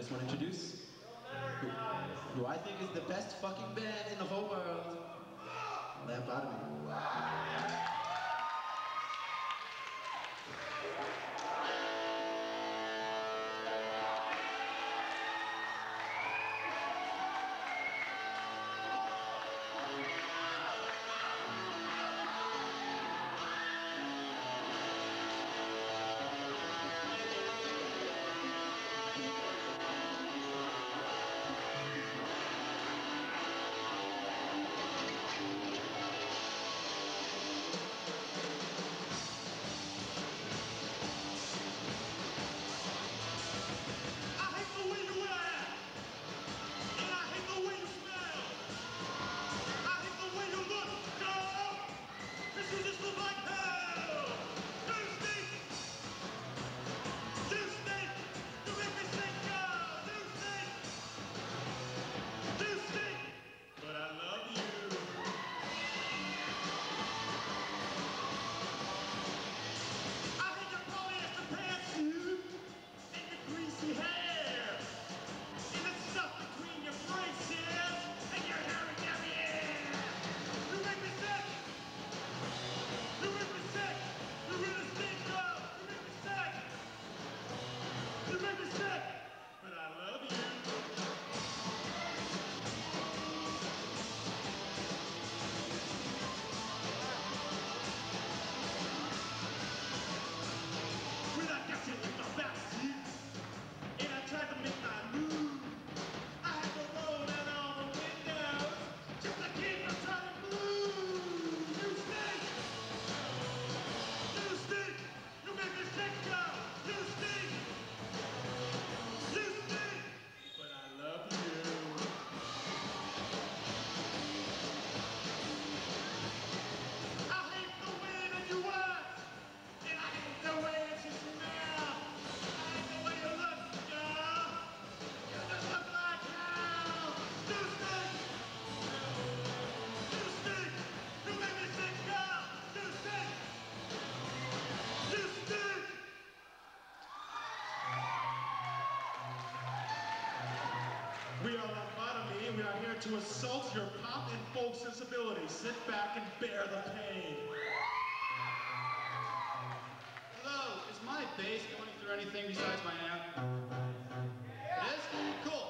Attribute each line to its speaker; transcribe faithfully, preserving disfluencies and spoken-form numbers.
Speaker 1: just want to introduce who, who I think is the best fucking band in the whole world, Lambadomy.
Speaker 2: We are Lambadomy, and we are here to assault your pop and folk sensibilities. Sit back and bear the pain.
Speaker 1: Hello, is my bass going through anything besides my amp? It is? Cool.